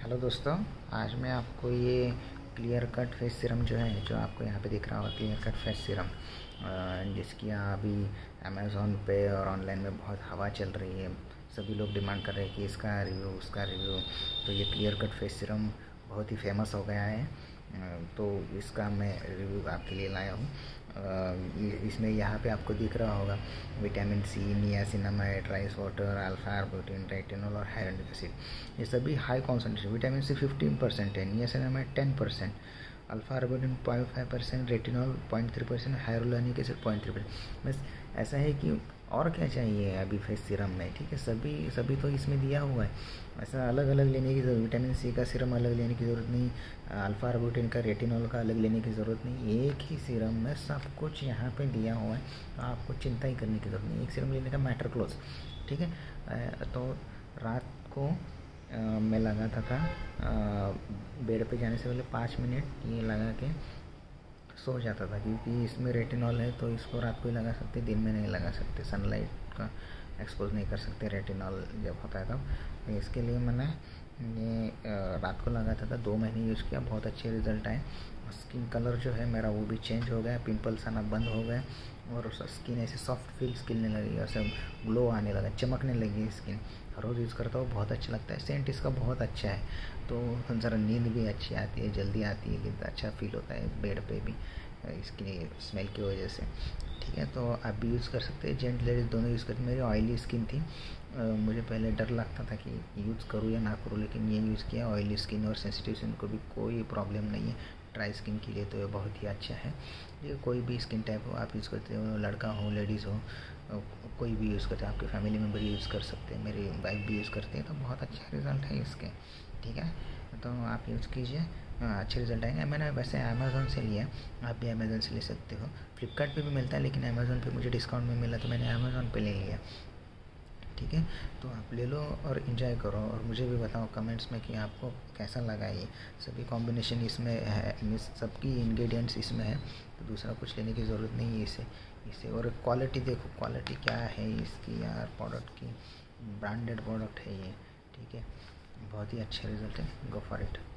Hello दोस्तों, आज मैं आपको ये क्लियर कट फेस सीरम जो है, जो आपको यहाँ पे दिख रहा होगा, क्लियर कट फेस सीरम, जिसकी अभी अमेज़ॉन पे और ऑनलाइन में बहुत हवा चल रही है। सभी लोग डिमांड कर रहे हैं कि इसका रिव्यू, उसका रिव्यू। तो ये क्लियर कट फेस सीरम बहुत ही फेमस हो गया है, तो इसका मैं रिव्यू आपके लिए लाया हूँ। इसमें यहाँ पे आपको दिख रहा होगा vitamin C, niacinamide, rice water, alpha arbutin, retinol और हाइड्रोनिक एसिड, ये सभी हाई कॉन्सेंट्रेशन। विटामिन सी 15% है, niacinamide 10%, alpha arbutin 0.5%, retinol 0.3%, hyaluronic acid 0.3%। बस ऐसा है कि और क्या चाहिए अभी फेस सीरम में, ठीक है। सभी तो इसमें दिया हुआ है। ऐसा अलग अलग लेने की ज़रूरत, विटामिन सी का सीरम अलग लेने की ज़रूरत नहीं, अल्फा आर्बुटिन का, रेटिनॉल का अलग लेने की ज़रूरत नहीं। एक ही सीरम में सब कुछ यहाँ पे दिया हुआ है, तो आपको चिंता ही करने की ज़रूरत नहीं। एक सीरम लेने का मैटर क्लोज, ठीक है। तो रात को मैं लगाता था बेड पे जाने से पहले 5 मिनट ये लगा के सो जाता था, क्योंकि इसमें रेटिनॉल है, तो इसको रात को ही लगा सकते, दिन में नहीं लगा सकते। सनलाइट का एक्सपोज नहीं कर सकते रेटिनॉल जब होता है तब। तो इसके लिए मैंने ये रात को लगाता था, 2 महीने यूज़ किया, बहुत अच्छे रिजल्ट आए। स्किन कलर जो है मेरा वो भी चेंज हो गया, पिंपल्स आना बंद हो गए और स्किन ऐसे सॉफ्ट फील खिलने लगी, ऐसे ग्लो आने लगा, चमकने लगी स्किन। रोज़ यूज़ करता हूँ, बहुत अच्छा लगता है। सेंट इसका बहुत अच्छा है, तो ज़रा नींद भी अच्छी आती है, जल्दी आती है, कि अच्छा फील होता है बेड पे भी इसकी स्मेल की वजह से, ठीक है। तो आप भी यूज़ कर सकते हैं, जेंट लेडीज़ दोनों यूज़ करते। मेरी ऑयली स्किन थी, मुझे पहले डर लगता था कि यूज़ करूँ या ना करूँ, लेकिन ये यूज़ किया। ऑयली स्किन और सेंसिटिव स्किन को भी कोई प्रॉब्लम नहीं है। ड्राई स्किन के लिए तो ये बहुत ही अच्छा है। ये कोई भी स्किन टाइप हो आप यूज़ करते हो, लड़का हो, लेडीज़ हो, कोई भी यूज़ करते हैं, आपके फैमिली मेम्बर यूज़ कर सकते हैं। मेरी वाइफ भी यूज़ करती है, तो बहुत अच्छा रिज़ल्ट है इसके, ठीक है। तो आप यूज़ कीजिए, अच्छे रिज़ल्ट आएंगे। मैंने वैसे अमेज़ॉन से लिया, आप भी अमेज़ॉन से ले सकते हो। फ्लिपकार्ट पे भी मिलता है, लेकिन अमेज़ॉन पे मुझे डिस्काउंट में मिला, तो मैंने अमेज़ॉन पे ले लिया, ठीक है। तो आप ले लो और इन्जॉय करो, और मुझे भी बताओ कमेंट्स में कि आपको कैसा लगा। ये सभी कॉम्बिनेशन इसमें है, सबकी इंग्रेडिएंट्स इसमें है, तो दूसरा कुछ लेने की ज़रूरत नहीं है इसे। और क्वालिटी देखो, क्वालिटी क्या है इसकी यार, प्रोडक्ट की, ब्रांडेड प्रोडक्ट है ये, ठीक है। बहुत ही अच्छा रिज़ल्ट है, गो फॉर इट।